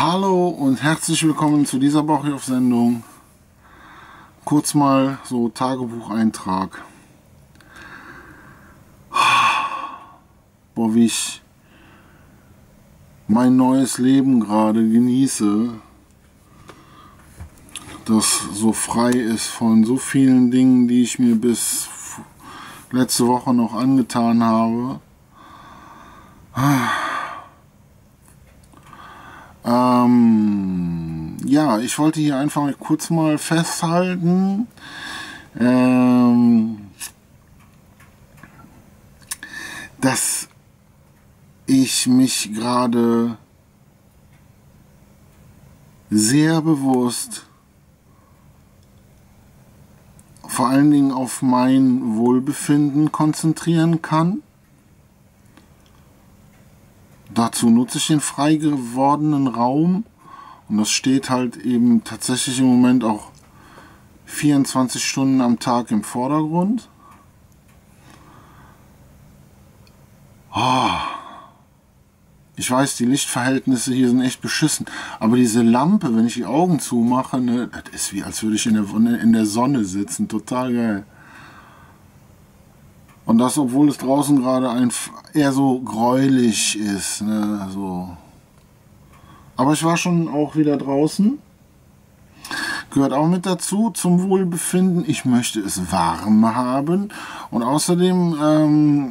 Hallo und herzlich willkommen zu dieser Bauchhilf-Sendung. Kurz mal so Tagebucheintrag. Boah, wie ich mein neues Leben gerade genieße, das so frei ist von so vielen Dingen, die ich mir bis letzte Woche noch angetan habe. Ja, ich wollte hier einfach kurz mal festhalten, dass ich mich gerade sehr bewusst vor allen Dingen auf mein Wohlbefinden konzentrieren kann. Dazu nutze ich den frei gewordenen Raum und das steht halt eben tatsächlich im Moment auch 24 Stunden am Tag im Vordergrund. Ich weiß, die Lichtverhältnisse hier sind echt beschissen, aber diese Lampe, wenn ich die Augen zumache, ne, das ist wie als würde ich in der Sonne sitzen, total geil. Und das, obwohl es draußen gerade eher so gräulich ist, ne, so. Aber ich war schon auch wieder draußen. Gehört auch mit dazu, zum Wohlbefinden. Ich möchte es warm haben. Und außerdem,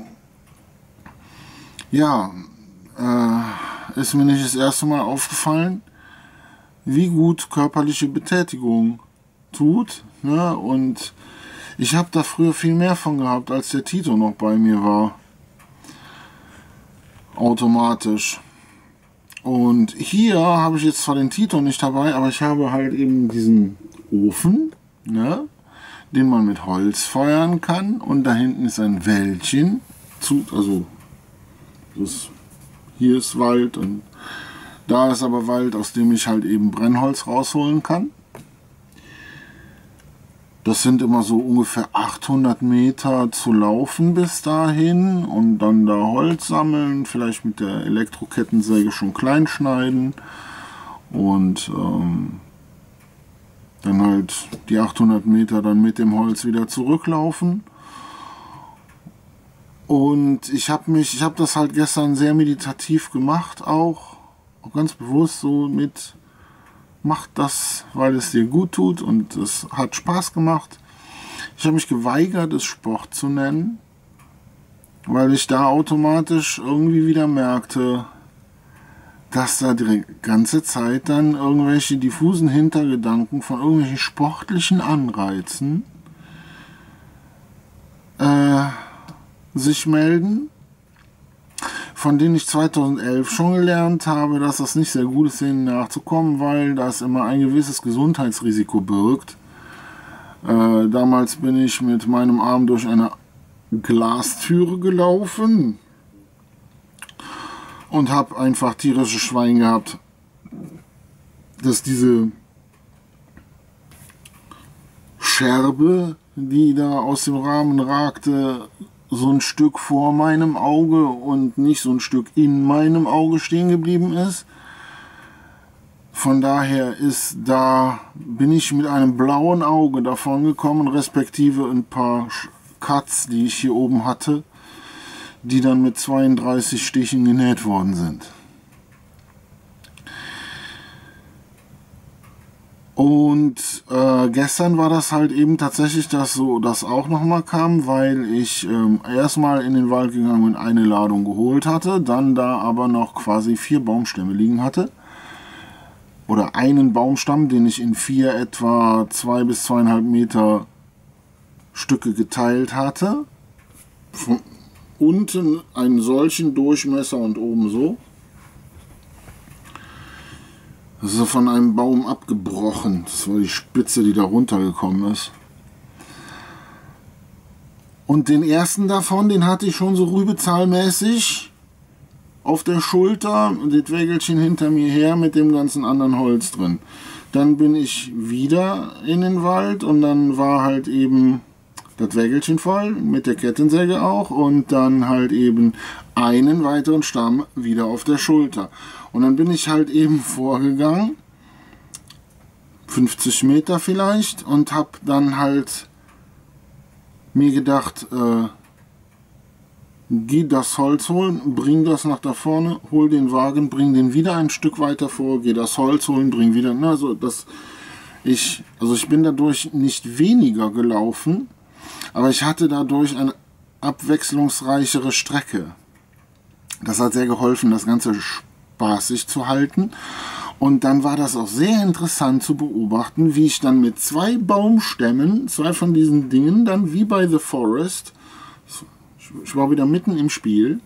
ist mir nicht das erste Mal aufgefallen, wie gut körperliche Betätigung tut, ne? Und ich habe da früher viel mehr von gehabt, als der Tito noch bei mir war. Automatisch. Und hier habe ich jetzt zwar den Tito nicht dabei, aber ich habe halt eben diesen Ofen, ne, den man mit Holz feuern kann. Und da hinten ist ein Wäldchen. Hier ist Wald und da ist aber Wald, aus dem ich halt eben Brennholz rausholen kann. Das sind immer so ungefähr 800 Meter zu laufen bis dahin und dann da Holz sammeln, vielleicht mit der Elektrokettensäge schon klein schneiden und dann halt die 800 Meter dann mit dem Holz wieder zurücklaufen. Und ich habe das halt gestern sehr meditativ gemacht, auch ganz bewusst so mit: Mach das, weil es dir gut tut, und es hat Spaß gemacht. Ich habe mich geweigert, es Sport zu nennen, weil ich da automatisch irgendwie wieder merkte, dass da die ganze Zeit dann irgendwelche diffusen Hintergedanken von irgendwelchen sportlichen Anreizen sich melden, von denen ich 2011 schon gelernt habe, dass das nicht sehr gut ist, denen nachzukommen, weil das immer ein gewisses Gesundheitsrisiko birgt. Damals bin ich mit meinem Arm durch eine Glastüre gelaufen und habe einfach tierisches Schwein gehabt, dass diese Scherbe, die da aus dem Rahmen ragte, so ein Stück vor meinem Auge und nicht so ein Stück in meinem Auge stehen geblieben ist. Von daher bin ich mit einem blauen Auge davon gekommen, respektive ein paar Cuts, die ich hier oben hatte, die dann mit 32 Stichen genäht worden sind. Und gestern war das halt eben tatsächlich, dass das auch nochmal kam, weil ich erstmal in den Wald gegangen und eine Ladung geholt hatte, dann da aber noch quasi 4 Baumstämme liegen hatte. Oder einen Baumstamm, den ich in 4 etwa 2 bis 2,5 Meter Stücke geteilt hatte. Von unten einen solchen Durchmesser und oben so. Das ist von einem Baum abgebrochen. Das war die Spitze, die da runtergekommen ist. Und den ersten davon, den hatte ich schon so rübezahlmäßig auf der Schulter und das Wägelchen hinter mir her mit dem ganzen anderen Holz drin. Dann bin ich wieder in den Wald und dann war halt eben das Wägelchen voll, mit der Kettensäge auch und dann halt eben einen weiteren Stamm wieder auf der Schulter. Und dann bin ich halt eben vorgegangen, 50 Meter vielleicht, und habe dann halt mir gedacht, geh das Holz holen, bring das nach da vorne, hol den Wagen, bring den wieder ein Stück weiter vor, geh das Holz holen, bring wieder, also ich bin dadurch nicht weniger gelaufen, aber ich hatte dadurch eine abwechslungsreichere Strecke. Das hat sehr geholfen, das Ganze spaßig zu halten. Und dann war das auch sehr interessant zu beobachten, wie ich dann mit 2 Baumstämmen, 2 von diesen Dingen, dann wie bei The Forest, ich war wieder mitten im Spiel,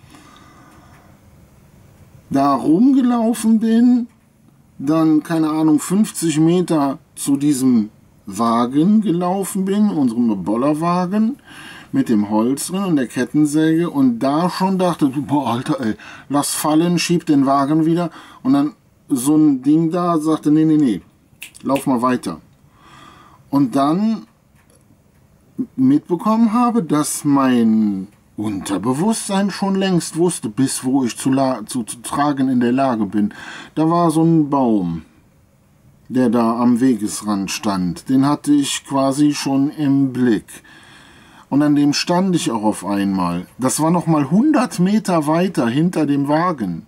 da rumgelaufen bin, dann, keine Ahnung, 50 Meter zu diesem Wagen gelaufen bin, unserem Bollerwagen, mit dem Holz drin und der Kettensäge, und da schon dachte, boah, Alter, ey, lass fallen, schieb den Wagen wieder, und dann so ein Ding da sagte, nee, lauf mal weiter. Und dann mitbekommen habe, dass mein Unterbewusstsein schon längst wusste, bis wo ich zu tragen in der Lage bin. Da war so ein Baum, der da am Wegesrand stand. Den hatte ich quasi schon im Blick. Und an dem stand ich auch auf einmal. Das war noch mal 100 Meter weiter hinter dem Wagen.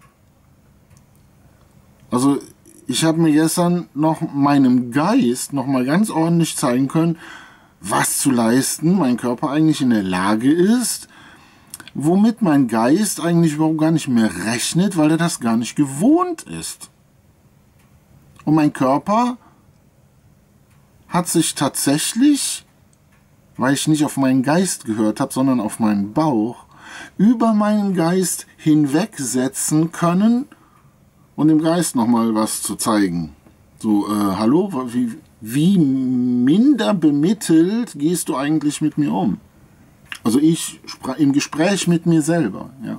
Also ich habe mir gestern noch meinem Geist noch mal ganz ordentlich zeigen können, was zu leisten mein Körper eigentlich in der Lage ist, womit mein Geist eigentlich überhaupt gar nicht mehr rechnet, weil er das gar nicht gewohnt ist. Und mein Körper hat sich tatsächlich, weil ich nicht auf meinen Geist gehört habe, sondern auf meinen Bauch, über meinen Geist hinwegsetzen können und dem Geist nochmal was zu zeigen. So, hallo, wie minder bemittelt gehst du eigentlich mit mir um? Also ich im Gespräch mit mir selber, ja.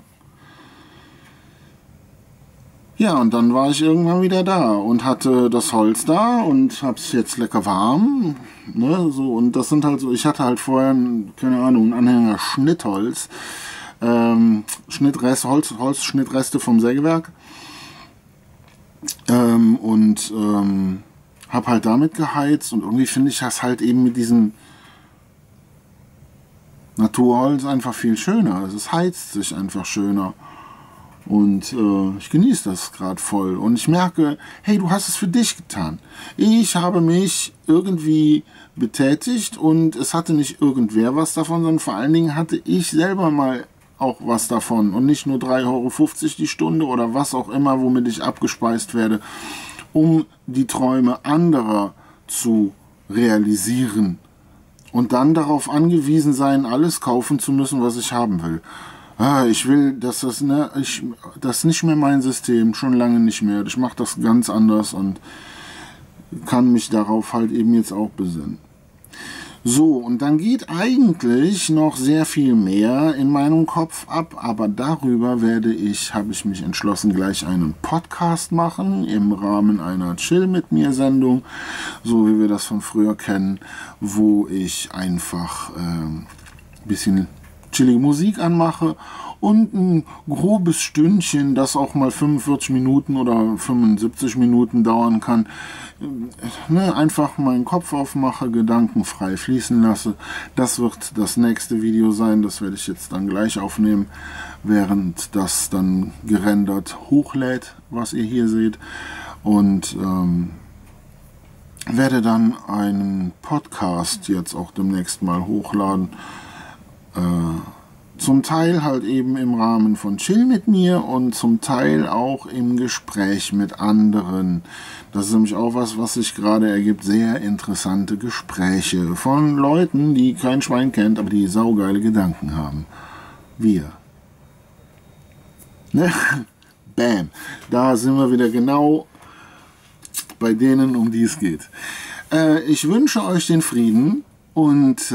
Ja, und dann war ich irgendwann wieder da und hatte das Holz da und hab's jetzt lecker warm, ne, so, und das sind halt so, ich hatte halt vorher, keine Ahnung, einen Anhänger Schnittholz, Holzschnittreste vom Sägewerk, hab halt damit geheizt, und irgendwie finde ich das halt eben mit diesem Naturholz einfach viel schöner. Es heizt sich einfach schöner. Und ich genieße das gerade voll. Und ich merke, hey, du hast es für dich getan. Ich habe mich irgendwie betätigt und es hatte nicht irgendwer was davon, sondern vor allen Dingen hatte ich selber mal auch was davon. Und nicht nur 3,50 € die Stunde oder was auch immer, womit ich abgespeist werde, um die Träume anderer zu realisieren. Und dann darauf angewiesen sein, alles kaufen zu müssen, was ich haben will. Ich will, dass das ist nicht mehr mein System, schon lange nicht mehr. Ich mache das ganz anders und kann mich darauf halt eben jetzt auch besinnen. So, und dann geht eigentlich noch sehr viel mehr in meinem Kopf ab, aber darüber habe ich mich entschlossen, gleich einen Podcast machen im Rahmen einer Chill mit mir Sendung, so wie wir das von früher kennen, wo ich einfach ein bisschen chillige Musik anmache und ein grobes Stündchen, das auch mal 45 Minuten oder 75 Minuten dauern kann, einfach meinen Kopf aufmache, gedankenfrei fließen lasse. Das wird das nächste Video sein, das werde ich jetzt dann gleich aufnehmen, während das dann gerendert hochlädt, was ihr hier seht, und werde dann einen Podcast jetzt auch demnächst mal hochladen, zum Teil halt eben im Rahmen von Chill mit mir und zum Teil auch im Gespräch mit anderen. Das ist nämlich auch was sich gerade ergibt. Sehr interessante Gespräche von Leuten, die kein Schwein kennt, aber die saugeile Gedanken haben. Wir. Ne? Bam. Da sind wir wieder genau bei denen, um die es geht. Ich wünsche euch den Frieden und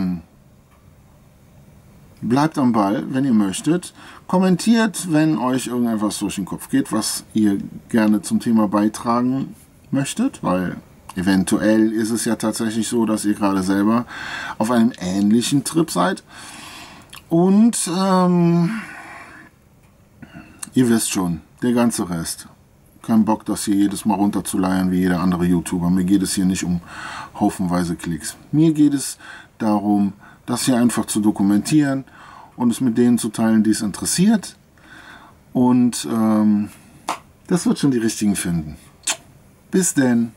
bleibt am Ball, wenn ihr möchtet. Kommentiert, wenn euch irgendetwas durch den Kopf geht, was ihr gerne zum Thema beitragen möchtet, weil Eventuell ist es ja tatsächlich so, dass ihr gerade selber auf einem ähnlichen Trip seid. Und ihr wisst schon, der ganze Rest. Kein Bock, das hier jedes Mal runterzuleiern wie jeder andere YouTuber. Mir geht es hier nicht um haufenweise Klicks. Mir geht es darum, das hier einfach zu dokumentieren und es mit denen zu teilen, die es interessiert. Und das wird schon die Richtigen finden. Bis denn.